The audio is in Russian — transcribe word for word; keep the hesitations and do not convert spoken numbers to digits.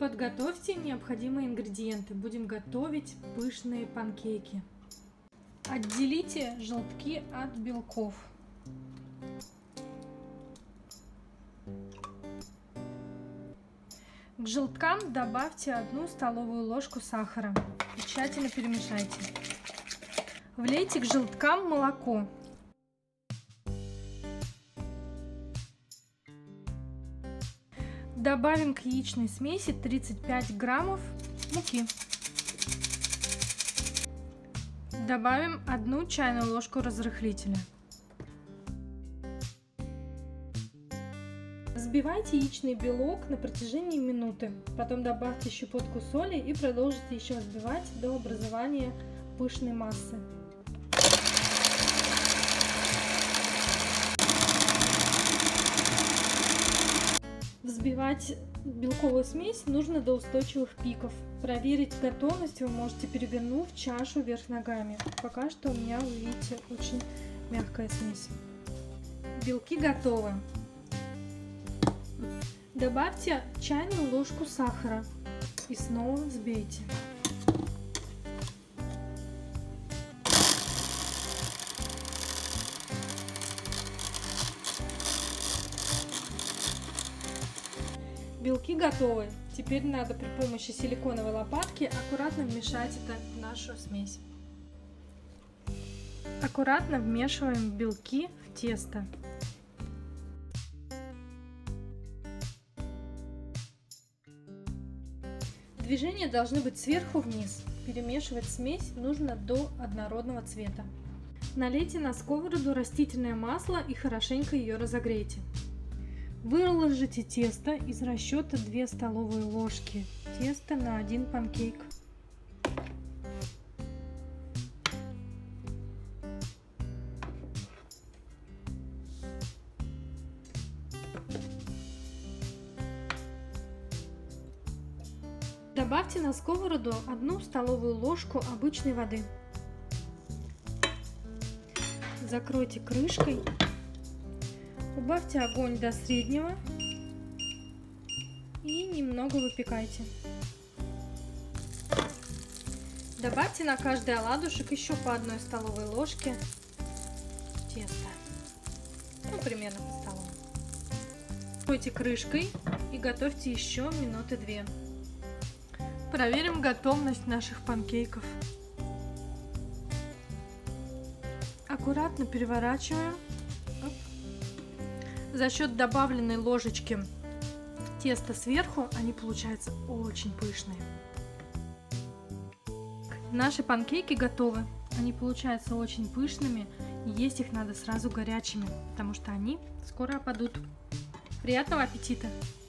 Подготовьте необходимые ингредиенты. Будем готовить пышные панкейки. Отделите желтки от белков. К желткам добавьте одну столовую ложку сахара и тщательно перемешайте. Влейте к желткам молоко. Добавим к яичной смеси тридцать пять граммов муки. Добавим одну чайную ложку разрыхлителя. Взбивайте яичный белок на протяжении минуты. Потом добавьте щепотку соли и продолжите еще взбивать до образования пышной массы. Взбивать белковую смесь нужно до устойчивых пиков. Проверить готовность вы можете, перевернув чашу вверх ногами. Пока что у меня, вы видите, очень мягкая смесь. Белки готовы. Добавьте чайную ложку сахара и снова взбейте. Белки готовы. Теперь надо при помощи силиконовой лопатки аккуратно вмешать это в нашу смесь. Аккуратно вмешиваем белки в тесто. Движения должны быть сверху вниз. Перемешивать смесь нужно до однородного цвета. Налейте на сковороду растительное масло и хорошенько ее разогрейте. Выложите тесто из расчета две столовые ложки теста на один панкейк. Добавьте на сковороду одну столовую ложку обычной воды. Закройте крышкой. Убавьте огонь до среднего и немного выпекайте. Добавьте на каждый оладушек еще по одной столовой ложке теста. Ну, примерно по столу. Закройте крышкой и готовьте еще минуты две. Проверим готовность наших панкейков. Аккуратно переворачиваем. За счет добавленной ложечки теста сверху они получаются очень пышные. Наши панкейки готовы. Они получаются очень пышными. Есть их надо сразу горячими, потому что они скоро опадут. Приятного аппетита!